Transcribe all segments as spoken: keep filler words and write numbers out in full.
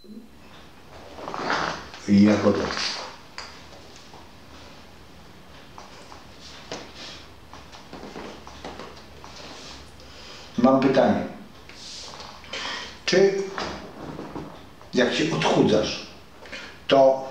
Jagoda. Mam pytanie. Czy jak się odchudzasz, to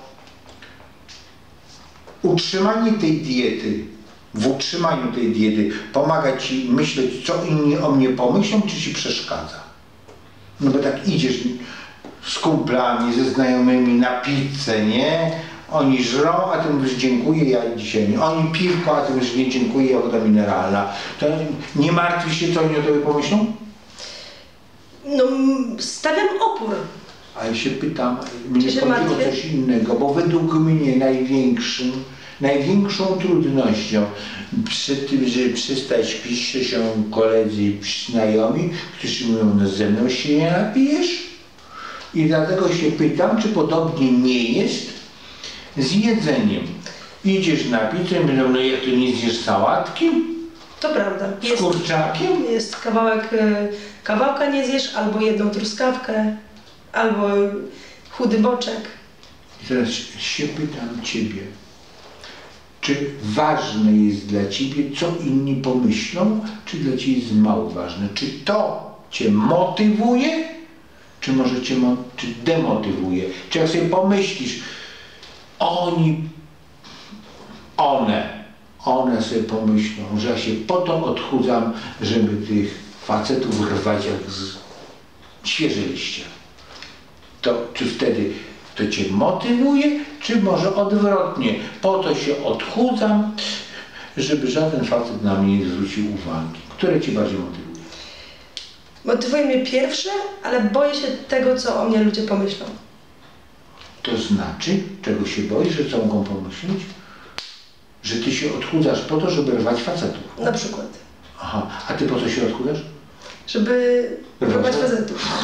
utrzymanie tej diety, w utrzymaniu tej diety pomaga ci myśleć, co inni o mnie pomyślą, czy ci przeszkadza? No bo tak idziesz z kumplami, ze znajomymi na pizzę, nie? Oni żrą, a ty mówisz dziękuję, ja dzisiaj nie. Oni piwko, a ty mówisz nie dziękuję, ja woda mineralna. To nie martwisz się, co oni o tobie pomyślą? No, stawiam opór. A ja się pytam, mnie się chodzi martwię? o coś innego, bo według mnie największym, największą trudnością przy tym, że przestać pisze się koledzy i znajomi, którzy mówią, no ze mną się nie napijesz? I dlatego się pytam, czy podobnie nie jest z jedzeniem. Idziesz na pizzę i mówią, no jak to nie zjesz sałatki? To prawda. Z Jest, kurczakiem? jest kawałek, y, kawałka nie zjesz, albo jedną truskawkę, albo chudy boczek. I teraz się pytam ciebie, czy ważne jest dla ciebie, co inni pomyślą, czy dla ciebie jest mało ważne? Czy to cię motywuje, czy może cię mo czy demotywuje? Czy jak sobie pomyślisz, oni, one, one sobie pomyślą, że ja się po to odchudzam, żeby tych facetów rwać jak z świeże liście. To czy wtedy to cię motywuje, czy może odwrotnie? Po to się odchudzam, żeby żaden facet na mnie nie zwrócił uwagi. Które cię bardziej motywuje? Motywuje mnie pierwsze, ale boję się tego, co o mnie ludzie pomyślą. To znaczy, czego się boisz, że co mogą pomyśleć? Że ty się odchudzasz po to, żeby rwać facetów. Na przykład. Aha, a ty po co się odchudzasz? Żeby Rwać rwać facetów.